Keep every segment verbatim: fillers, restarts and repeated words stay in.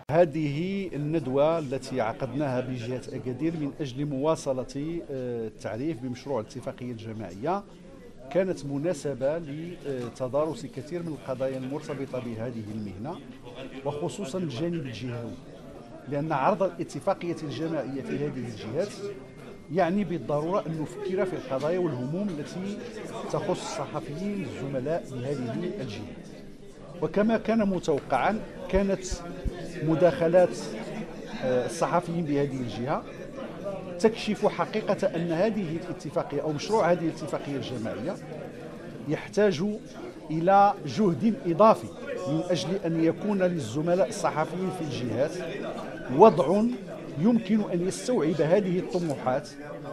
هذه الندوة التي عقدناها بجهة أكادير من أجل مواصلة التعريف بمشروع الاتفاقية الجماعية كانت مناسبة لتدارس كثير من القضايا المرتبطة بهذه المهنة، وخصوصا الجانب الجهوي، لأن عرض الاتفاقية الجماعية في هذه الجهات يعني بالضرورة أن نفكر في القضايا والهموم التي تخص الصحفيين الزملاء بهذه الجهات. وكما كان متوقعا كانت مداخلات الصحفيين بهذه الجهة تكشف حقيقة أن هذه الاتفاقية أو مشروع هذه الاتفاقية الجماعية يحتاج إلى جهد إضافي من أجل أن يكون للزملاء الصحفيين في الجهات وضع يمكن أن يستوعب هذه الطموحات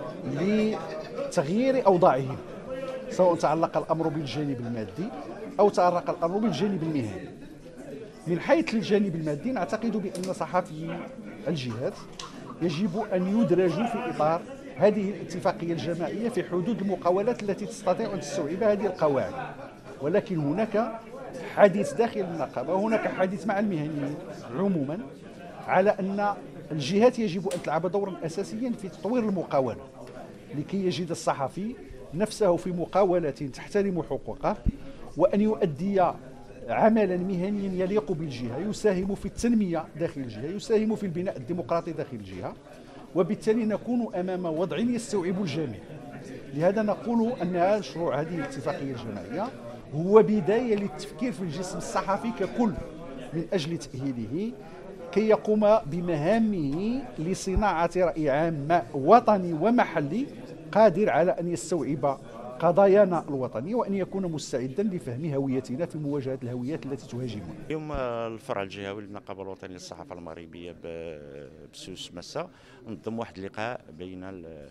لتغيير أوضاعهم، سواء تعلق الأمر بالجانب المادي أو تعلق الأمر بالجانب المهني. من حيث الجانب المادي نعتقد بأن صحفي الجهات يجب أن يدرجوا في إطار هذه الاتفاقية الجماعية في حدود المقاولات التي تستطيع أن تستوعب هذه القواعد، ولكن هناك حديث داخل النقابة وهناك حديث مع المهنيين عموما على أن الجهات يجب أن تلعب دورا أساسيا في تطوير المقاولة لكي يجد الصحفي نفسه في مقاولة تحترم حقوقه، وأن يؤدي عملا مهنيا يليق بالجهة، يساهم في التنمية داخل الجهة، يساهم في البناء الديمقراطي داخل الجهة، وبالتالي نكون أمام وضع يستوعب الجميع. لهذا نقول أن مشروع هذه الاتفاقية الجماعية هو بداية للتفكير في الجسم الصحفي ككل من أجل تأهيله كي يقوم بمهامه لصناعة رأي عام وطني ومحلي قادر على أن يستوعب قضايانا الوطنية وأن يكون مستعدا لفهم هويتنا في مواجهة الهويات التي تهاجمنا. اليوم الفرع الجهوي للنقابة الوطنية للصحافة المغربية بسوس مسا نظم واحد اللقاء بين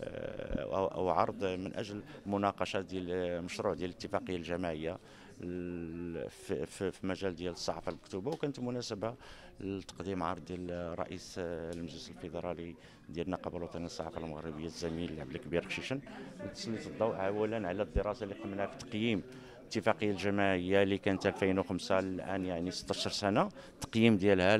أو عرض من أجل مناقشة ديال المشروع ديال الاتفاقية الجماعية في, في, في مجال ديال الصحافة المكتوبة، وكانت مناسبة لتقديم عرض ديال رئيس المجلس الفيدرالي ديال النقابة الوطنية للصحافة المغربية الزميل عبد الكبير قشيشن، وتسلط الضوء اولا على الدراسة اللي قمنا في تقييم الاتفاقية الجماعية اللي كانت ألفين وخمسة الآن يعني ستة عشر سنة، تقييم ديالها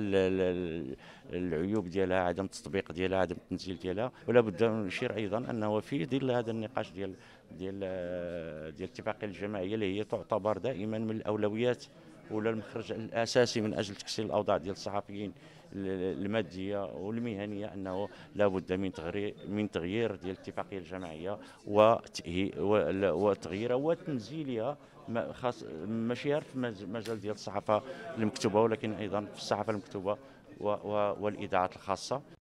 العيوب ديالها، عدم التطبيق ديالها، عدم التنزيل ديالها. ولا بد أن نشير أيضا أنه في ظل هذا النقاش ديال ديال ديال الاتفاقية الجماعية اللي هي تعتبر دائما من الأولويات ولا المخرج الأساسي من أجل تحسين الأوضاع ديال الصحفيين المادية والمهنية، أنه لا بد من تغيير من تغيير ديال الاتفاقية الجماعية وتغييرها وتنزيلها، خاص ماشي غير في مجال ديال الصحافة المكتوبة ولكن أيضا في الصحافة المكتوبة والإذاعات الخاصة.